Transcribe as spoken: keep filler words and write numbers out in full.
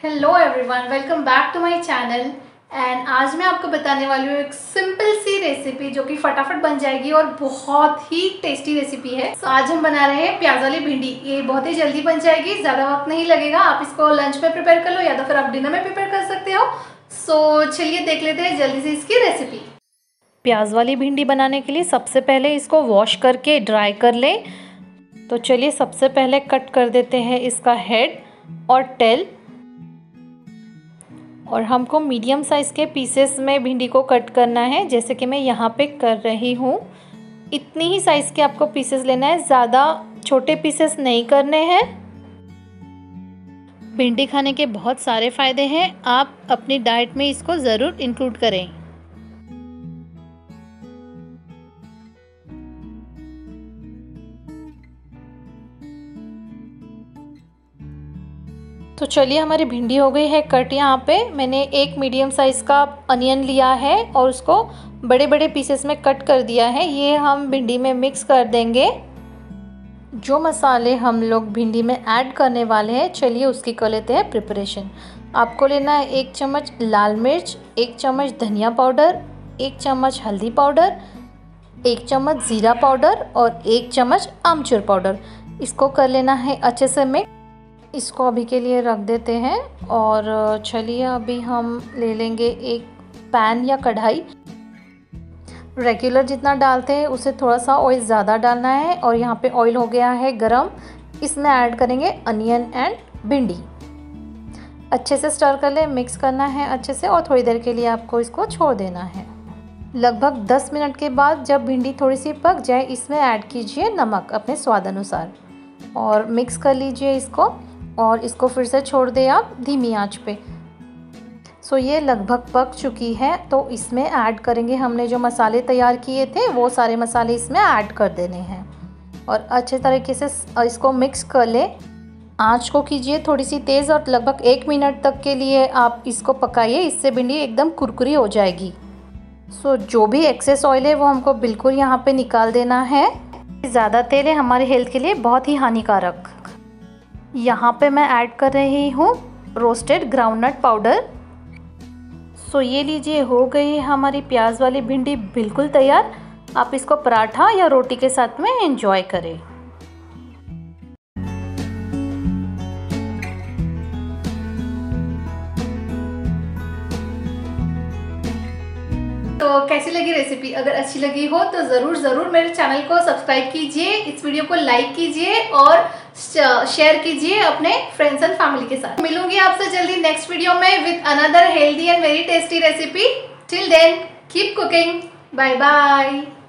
Hello everyone, welcome back to my channel. And आज मैं आपको बताने वाली हूँ एक सिंपल सी रेसिपी जो कि फटाफट बन जाएगी और बहुत ही टेस्टी रेसिपी है। तो आज हम बना रहे हैं प्याज वाली भिंडी। ये बहुत ही जल्दी बन जाएगी, ज़्यादा वक्त नहीं लगेगा। आप इसको लंच में प्रिपेयर कर लो या तो फिर आप डिनर में प्रिपेयर कर सकते हो। सो चलिए देख लेते हैं जल्दी से इसकी रेसिपी। प्याज वाली भिंडी बनाने के लिए सबसे पहले इसको वॉश करके ड्राई कर लें। तो चलिए सबसे पहले कट कर देते हैं इसका हेड और टेल। और हमको मीडियम साइज़ के पीसेस में भिंडी को कट करना है, जैसे कि मैं यहाँ पे कर रही हूँ। इतनी ही साइज़ के आपको पीसेस लेना है, ज़्यादा छोटे पीसेस नहीं करने हैं। भिंडी खाने के बहुत सारे फ़ायदे हैं, आप अपनी डाइट में इसको ज़रूर इंक्लूड करें। तो चलिए हमारी भिंडी हो गई है कट। यहाँ पे मैंने एक मीडियम साइज़ का अनियन लिया है और उसको बड़े बड़े पीसेस में कट कर दिया है। ये हम भिंडी में मिक्स कर देंगे। जो मसाले हम लोग भिंडी में ऐड करने वाले हैं, चलिए उसकी कर लेते हैं प्रिपरेशन। आपको लेना है एक चम्मच लाल मिर्च, एक चम्मच धनिया पाउडर, एक चम्मच हल्दी पाउडर, एक चम्मच ज़ीरा पाउडर और एक चम्मच आमचूर पाउडर। इसको कर लेना है अच्छे से मिक्स। इसको अभी के लिए रख देते हैं। और चलिए अभी हम ले लेंगे एक पैन या कढ़ाई। रेगुलर जितना डालते हैं उससे थोड़ा सा ऑयल ज़्यादा डालना है। और यहाँ पे ऑयल हो गया है गरम। इसमें ऐड करेंगे अनियन एंड भिंडी। अच्छे से स्टर कर ले, मिक्स करना है अच्छे से और थोड़ी देर के लिए आपको इसको छोड़ देना है। लगभग दस मिनट के बाद जब भिंडी थोड़ी सी पक जाए, इसमें ऐड कीजिए नमक अपने स्वाद अनुसार और मिक्स कर लीजिए इसको। और इसको फिर से छोड़ दें आप धीमी आंच पे। सो ये लगभग पक चुकी है। तो इसमें ऐड करेंगे हमने जो मसाले तैयार किए थे, वो सारे मसाले इसमें ऐड कर देने हैं और अच्छे तरीके से इसको मिक्स कर ले। आंच को कीजिए थोड़ी सी तेज़ और लगभग एक मिनट तक के लिए आप इसको पकाइए। इससे भिंडी एकदम कुरकुरी हो जाएगी। सो जो भी एक्सेस ऑयल है वो हमको बिल्कुल यहाँ पे निकाल देना है। ज़्यादा तेल है हमारी हेल्थ के लिए बहुत ही हानिकारक। यहाँ पे मैं ऐड कर रही हूँ रोस्टेड ग्राउंडनट पाउडर। सो ये लीजिए, हो गई है हमारी प्याज वाली भिंडी बिल्कुल तैयार। आप इसको पराठा या रोटी के साथ में एंजॉय करें। तो कैसी लगी रेसिपी? अगर अच्छी लगी हो तो ज़रूर ज़रूर मेरे चैनल को सब्सक्राइब कीजिए, इस वीडियो को लाइक कीजिए और शेयर कीजिए अपने फ्रेंड्स एंड फैमिली के साथ। मिलूंगी आपसे जल्दी नेक्स्ट वीडियो में with another healthy and very tasty recipe. Till then keep cooking. Bye bye.